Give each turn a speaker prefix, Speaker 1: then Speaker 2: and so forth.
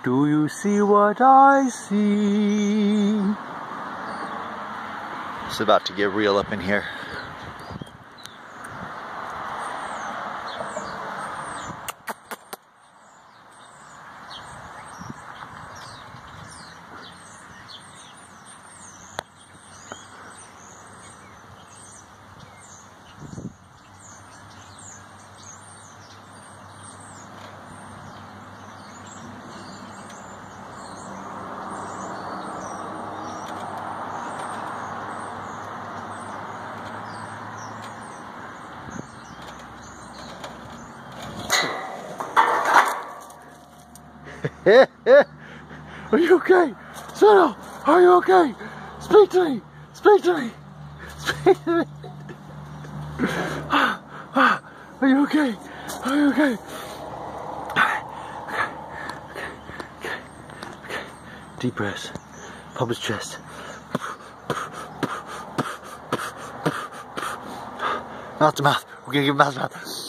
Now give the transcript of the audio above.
Speaker 1: Do you see what I see? It's about to get real up in here. Are you okay? Sano, are you okay? Speak to me! Speak to me! Speak to me! Are you okay? Are you okay? Okay. Deep breaths. Pump his chest. Mouth to mouth. We're gonna give him mouth to mouth.